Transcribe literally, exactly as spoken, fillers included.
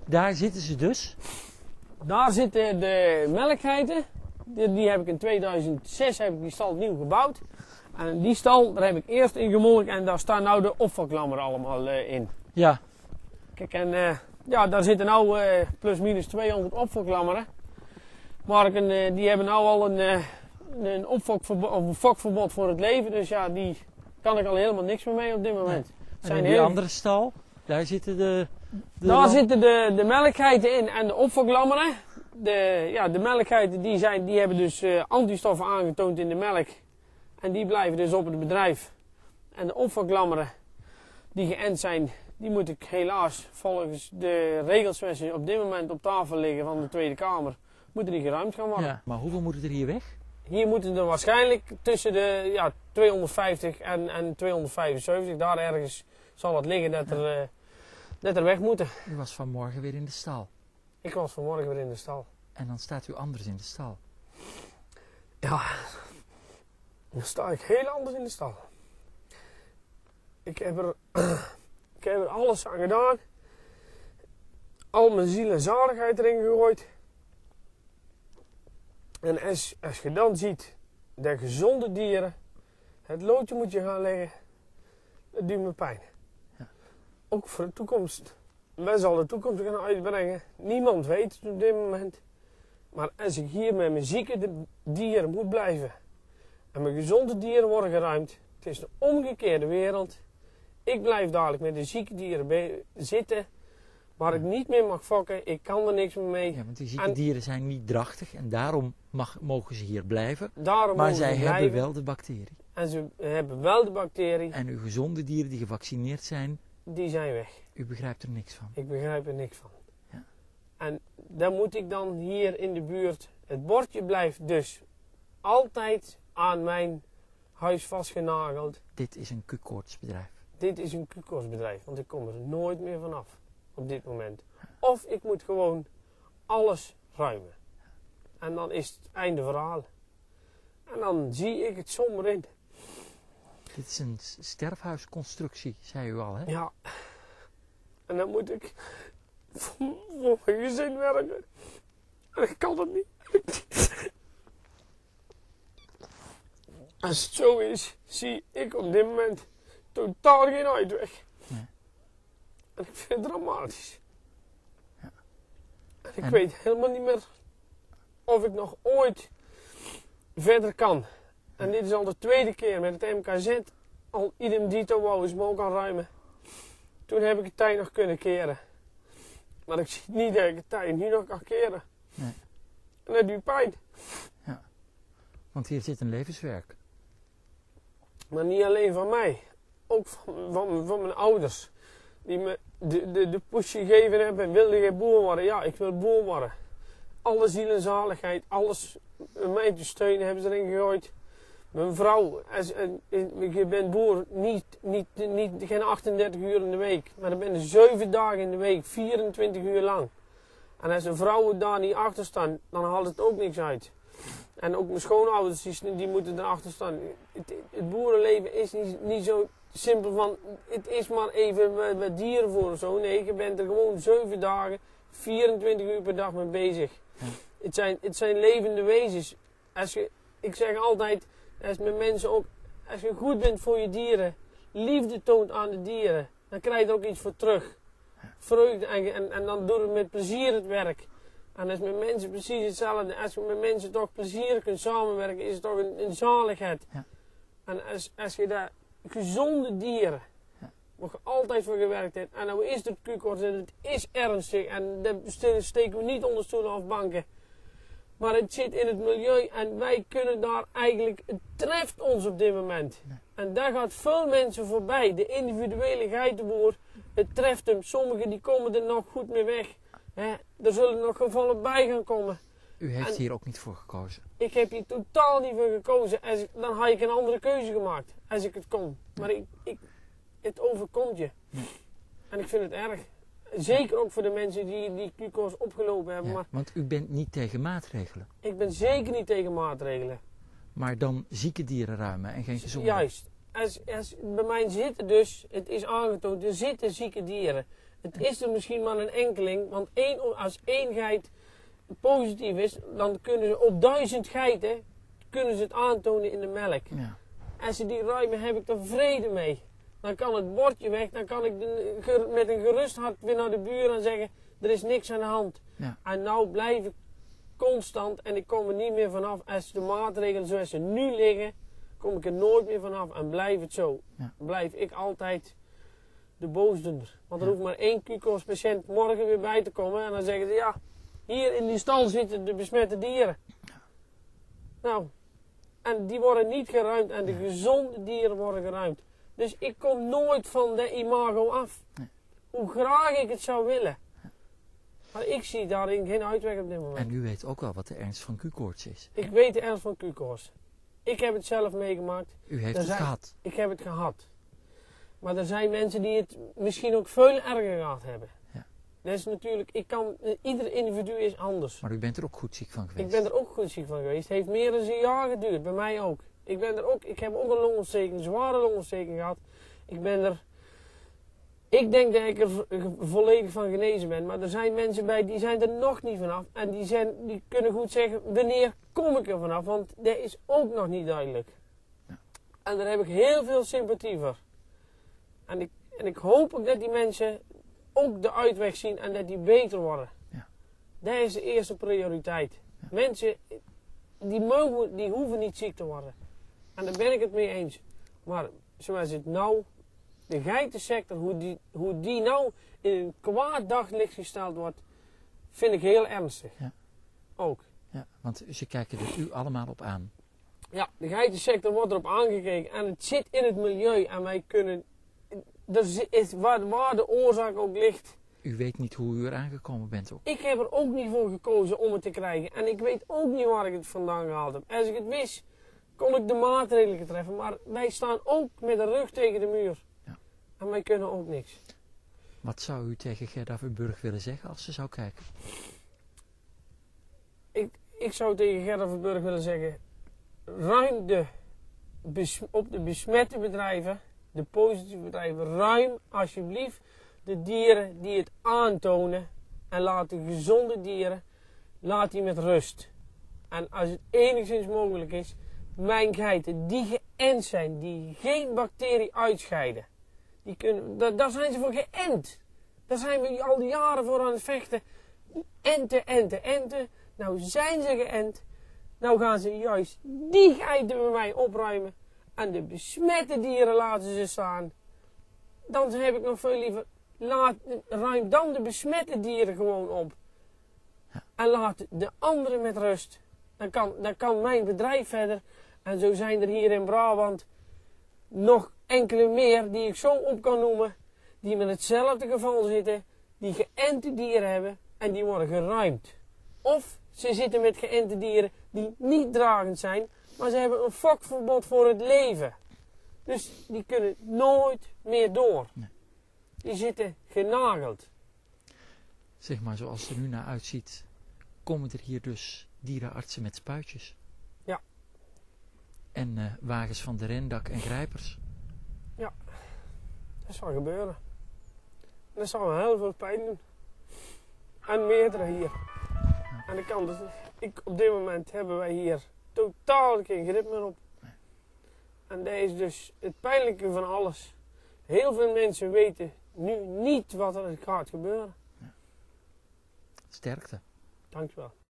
daar zitten ze dus? Daar zitten de melkgeiten. Die, die heb ik in tweeduizend zes heb ik die stal nieuw gebouwd. En die stal, daar heb ik eerst in gemolken en daar staan nou de opvaklammeren allemaal uh, in. Ja. Kijk, en uh, ja, daar zitten nou uh, plus minus tweehonderd opvaklammeren. Maar ik een, uh, die hebben nou al een, uh, een opfokverbod, of een fokverbod voor het leven. Dus ja, die kan ik al helemaal niks meer mee op dit moment. Nee. En in die heel... andere stal, daar zitten de... de daar lam... zitten de, de melkgeiten in en de opfoklammeren. De, ja, de melkgeiten die zijn, die hebben dus uh, antistoffen aangetoond in de melk. En die blijven dus op het bedrijf. En de opfoklammeren die geënt zijn, die moet ik helaas volgens de regels zoals ze op dit moment op tafel liggen van de Tweede Kamer, moeten die geruimd gaan worden. Ja, maar hoeveel moeten er hier weg? Hier moeten er waarschijnlijk tussen de ja, tweehonderdvijftig en, en tweehonderdvijfenzeventig, daar ergens zal het liggen dat er, uh, dat er weg moeten. U was vanmorgen weer in de stal. Ik was vanmorgen weer in de stal. En dan staat u anders in de stal. Ja, dan sta ik heel anders in de stal. Ik heb er, ik heb er alles aan gedaan. Al mijn ziel en zaligheid erin gegooid. En als, als je dan ziet dat gezonde dieren het loodje moet je gaan leggen, dat doet me pijn. Ja. Ook voor de toekomst. Men zal de toekomst gaan uitbrengen. Niemand weet het op dit moment. Maar als ik hier met mijn zieke dieren moet blijven en mijn gezonde dieren worden geruimd, het is de omgekeerde wereld. Ik blijf dadelijk met de zieke dieren zitten, waar ik niet meer mag fokken. Ik kan er niks meer mee. Ja, want die zieke en dieren zijn niet drachtig en daarom mag, mogen ze hier blijven. Daarom maar mogen zij ze hebben blijven. wel de bacterie. En ze hebben wel de bacterie. En uw gezonde dieren die gevaccineerd zijn, die zijn weg. U begrijpt er niks van. Ik begrijp er niks van. Ja. En dan moet ik dan hier in de buurt, het bordje blijft dus altijd aan mijn huis vastgenageld. Dit is een Q-koortsbedrijf. Dit is een Q-koortsbedrijf, want ik kom er nooit meer vanaf op dit moment. Of ik moet gewoon alles ruimen. En dan is het einde verhaal. En dan zie ik het somber in. Dit is een sterfhuisconstructie, zei u al, hè? Ja. En dan moet ik voor, voor mijn gezin werken. En ik kan het niet. Als het zo is, zie ik op dit moment totaal geen uitweg. Nee. En ik vind het dramatisch. Ja. En ik en... weet helemaal niet meer of ik nog ooit verder kan. En dit is al de tweede keer met het M K Z. Al idem dito wou eens me ook aan ruimen. Toen heb ik het tijd nog kunnen keren. Maar ik zie niet dat ik het tijd nu nog kan keren. Nee. En dat doet pijn. Ja. Want hier zit een levenswerk. Maar niet alleen van mij. Ook van, van, van mijn ouders. Die me de, de, de push gegeven hebben. Wilde je boer worden? Ja, ik wil boer worden. Alle ziel en zaligheid. Alles mij te steunen hebben ze erin gegooid. Mijn vrouw, als, je bent boer niet, niet, niet, geen achtendertig uur in de week, maar dan ben je zeven dagen in de week, vierentwintig uur lang. En als een vrouw daar niet achter staan, dan haalt het ook niks uit. En ook mijn schoonouders, die, die moeten erachter staan. Het, het boerenleven is niet, niet zo simpel van, het is maar even met, met dieren voor of zo. Nee, je bent er gewoon zeven dagen, vierentwintig uur per dag mee bezig. Ja. Het, zijn, het zijn levende wezens. Als je, ik zeg altijd, als met mensen ook, als je goed bent voor je dieren, liefde toont aan de dieren, dan krijg je er ook iets voor terug. Vreugde en, en, en dan doe je met plezier het werk. En als met mensen precies hetzelfde, als je met mensen toch plezier kunt samenwerken, is het toch een, een zaligheid. Ja. En als, als je daar gezonde dieren, ja. waar je altijd voor gewerkt hebt, en nou is het Q-koorts en het is ernstig, en dat steken we niet onder stoelen of banken. Maar het zit in het milieu en wij kunnen daar eigenlijk, het treft ons op dit moment. Nee. En daar gaat veel mensen voorbij. De individuele geitenboer, het treft hem. Sommigen die komen er nog goed mee weg. He, er zullen nog gevallen bij gaan komen. U heeft en hier ook niet voor gekozen. Ik heb hier totaal niet voor gekozen. Als ik, dan had ik een andere keuze gemaakt, als ik het kon. Maar ik, ik, het overkomt je. Nee. En ik vind het erg. Zeker ook voor de mensen die die Q-koorts opgelopen hebben. Ja, maar want u bent niet tegen maatregelen. ik ben zeker niet tegen maatregelen. Maar dan zieke dieren ruimen en geen gezonde. Juist. als, als, bij mij zitten dus, het is aangetoond, er zitten zieke dieren. Het is er misschien maar een enkeling, want één, als één geit positief is, dan kunnen ze op duizend geiten, kunnen ze het aantonen in de melk. Ja. Als ze die ruimen, heb ik er vrede mee. Dan kan het bordje weg, dan kan ik de, ger, met een gerust hart weer naar de buren en zeggen, er is niks aan de hand. Ja. En nou blijf ik constant en ik kom er niet meer vanaf. Als de maatregelen zoals ze nu liggen, kom ik er nooit meer vanaf en blijf het zo. Ja. Blijf ik altijd de boosdoener. Want er Ja. hoeft maar één Q C O S-patiënt morgen weer bij te komen en dan zeggen ze, ja, hier in die stal zitten de besmette dieren. Ja. Nou, en die worden niet geruimd en de gezonde dieren worden geruimd. Dus ik kom nooit van de imago af. Nee. Hoe graag ik het zou willen. Maar ik zie daarin geen uitweg op dit moment. En u weet ook wel wat de ernst van Q-koorts is. Ik weet de ernst van Q C O S. Ik heb het zelf meegemaakt. U heeft Er het zijn- gehad. Ik heb het gehad. Maar er zijn mensen die het misschien ook veel erger gehad hebben. Ja. Dat is natuurlijk, ik kan, ieder individu is anders. Maar u bent er ook goed ziek van geweest. Ik ben er ook goed ziek van geweest. Het heeft meer dan een jaar geduurd, bij mij ook. Ik, ben er ook, ik heb ook een longontsteking, een zware longontsteking gehad. Ik ben er... Ik denk dat ik er vo- volledig van genezen ben. Maar er zijn mensen bij die zijn er nog niet vanaf. En die, zijn, die kunnen goed zeggen, wanneer kom ik er vanaf? Want dat is ook nog niet duidelijk. Ja. En daar heb ik heel veel sympathie voor. En ik, en ik hoop ook dat die mensen ook de uitweg zien en dat die beter worden. Ja. Dat is de eerste prioriteit. Ja. Mensen, die, mogen, die hoeven niet ziek te worden. En daar ben ik het mee eens. Maar zoals het nou, de geitensector, hoe die, hoe die nou in een kwaad daglicht gesteld wordt, vind ik heel ernstig. Ja. Ook. Ja, want ze kijken er u allemaal op aan. Ja, de geitensector wordt erop aangekeken en het zit in het milieu en wij kunnen, er zi- is, waar, waar de oorzaak ook ligt. U weet niet hoe u er aangekomen bent ook. Ik heb er ook niet voor gekozen om het te krijgen en ik weet ook niet waar ik het vandaan gehaald heb. Als ik het wist, kon ik de maatregelen treffen, maar wij staan ook met de rug tegen de muur. Ja. En wij kunnen ook niks. Wat zou u tegen Gerda Verburg willen zeggen als ze zou kijken? Ik, ik zou tegen Gerda Verburg willen zeggen, ruim de, bes- op de besmette bedrijven, de positieve bedrijven, ruim alsjeblieft de dieren die het aantonen en laat de gezonde dieren, laat die met rust. En als het enigszins mogelijk is, mijn geiten die geënt zijn, die geen bacterie uitscheiden, die kunnen, da- daar zijn ze voor geënt. Daar zijn we al die jaren voor aan het vechten. Enten, enten, enten. Nou zijn ze geënt. Nou gaan ze juist die geiten bij mij opruimen. En de besmette dieren laten ze staan. Dan heb ik nog veel liever, laat, ruim dan de besmette dieren gewoon op. Ja. En laat de anderen met rust. Dan kan, dan kan mijn bedrijf verder. En zo zijn er hier in Brabant nog enkele meer die ik zo op kan noemen. Die met hetzelfde geval zitten. Die geënte dieren hebben. En die worden geruimd. Of ze zitten met geënte dieren die niet dragend zijn. Maar ze hebben een fokverbod voor het leven. Dus die kunnen nooit meer door. Nee. Die zitten genageld. Zeg maar, zoals het er nu naar uitziet, komen er hier dus dierenartsen met spuitjes. Ja. En eh, wagens van de rendak en grijpers. Dat zal gebeuren. En dat zal me heel veel pijn doen. En meerdere hier. Aan de kant. Dus ik, op dit moment hebben wij hier totaal geen grip meer op. Nee. En dat is dus het pijnlijke van alles. Heel veel mensen weten nu niet wat er gaat gebeuren. Sterkte. Dankjewel.